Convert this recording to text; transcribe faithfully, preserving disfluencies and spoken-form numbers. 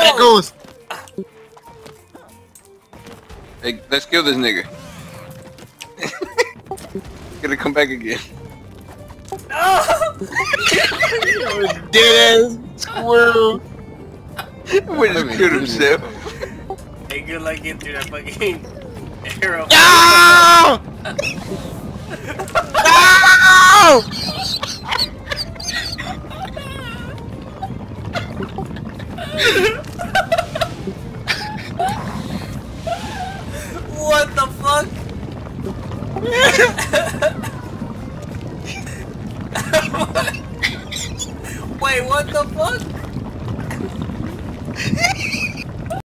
That goes. Hey, let's kill this nigga. Gonna come back again. No! Dead ass squirrel. Wait, just killed himself. Hey, good luck getting through that fucking arrow. No! No! What the fuck?